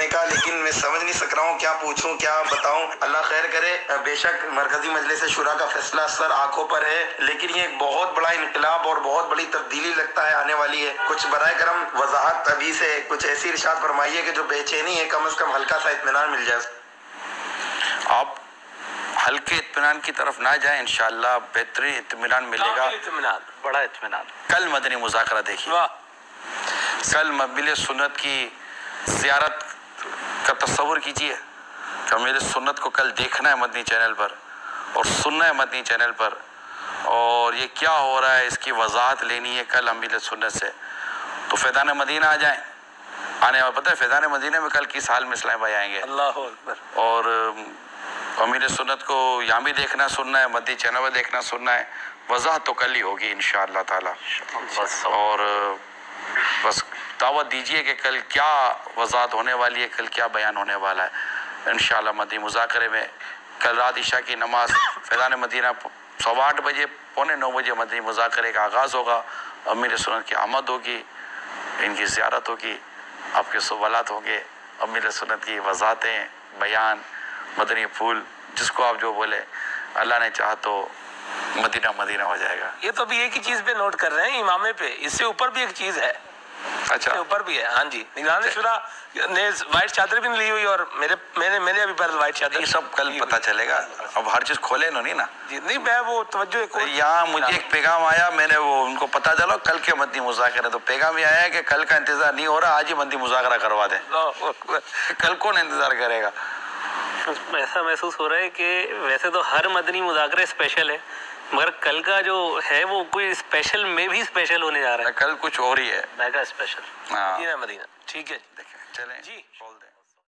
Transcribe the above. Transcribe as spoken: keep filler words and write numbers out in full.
کرنے کا، لیکن میں سمجھ نہیں سک رہا ہوں کیا پوچھوں کیا بتاؤں. اللہ خیر کرے. بے شک مرکزی مجلس شورا کا فیصلہ سر آنکھوں پر ہے، لیکن یہ ایک بہت بڑا انقلاب اور بہت بڑی تبدیلی لگتا ہے آنے والی ہے. کچھ برائے کرم وضاحت ابھی سے کچھ ایسی ارشاد فرمائیے کہ جو بے چینی ہے کم از کم ہلکا سا اطمینان مل جائے. آپ ہلکے اطمینان کی طرف نہ جائیں، انشاءاللہ بہترین اطمینان ملے گا. اطمینان، بڑا اطمینان. کل مدنی مذاکرہ دیکھیے، کل مقبل سنت کی زیارت کا تصور کیجئے کہ میرے سنت کو کل دیکھنا ہے مدنی چینل پر اور سننا ہے مدنی چینل پر، اور یہ کیا ہو رہا ہے اس کی وضاحت لینی ہے کل امیر سنت سے. تو فیضان مدینہ آ جائیں. آنے والا پتہ ہے فیضان مدینہ میں کل کس حال میں اسلام بھائی آئیں گے، اللہ اکبر. اور امیر سنت کو یہاں بھی دیکھنا سننا ہے، مدنی چینل پر دیکھنا سننا ہے. وضاحت تو کل ہی ہوگی انشاءاللہ تعالی. اور بس دعوت دیجئے کہ کل کیا وضاحت ہونے والی ہے، کل کیا بیان ہونے والا ہے انشاءاللہ مدنی مذاکرے میں. کل رات عشاء کی نماز فیضان مدینہ سوا آٹھ بجے پونے نو بجے مدنی مذاکرے کا آغاز ہوگا. امیر سنت کی آمد ہوگی، ان کی زیارت ہوگی، آپ کے سوالات ہوں گے، امیر سنت کی وضاحتیں، بیان، مدنی پھول، جس کو آپ جو بولے. اللہ نے چاہا تو مدینہ مدینہ ہو جائے گا. یہ تو ابھی ایک ہی چیز پہ نوٹ کر رہے ہیں، امامے پہ. اس سے اوپر بھی ایک چیز ہے. اچھا اوپر بھی ہے. ہاں جی، نگران شورا نے وائٹ چادر بھی نہیں لی ہوئی، اور میرے میں نے میں نے ابھی پر وائٹ چادر. یہ سب کل پتہ چلے گا. اب ہر چیز کھولے انہوں نہیں نا جی. نہیں میں وہ توجہ ایک اور یہاں مجھے ایک پیغام آیا، میں نے وہ ان کو پتہ چلا کل کے مدنی مذاکرے، تو پیغام یہ آیا ہے کہ کل کا انتظار نہیں ہو رہا، آج ہی مدنی مذاکرہ کروا دیں. کل کون انتظار کرے گا؟ ایسا محسوس ہو رہا ہے کہ ویسے تو ہر مدنی مذاکرہ اسپیشل ہے، مگر کل کا جو ہے وہ کوئی اسپیشل میں بھی اسپیشل ہونے جا رہا ہے. کل کچھ اور ہی ہے، میگا اسپیشل. ہاں مدینہ مدینہ. ٹھیک ہے دیکھیں چلیں جی. بول دیں.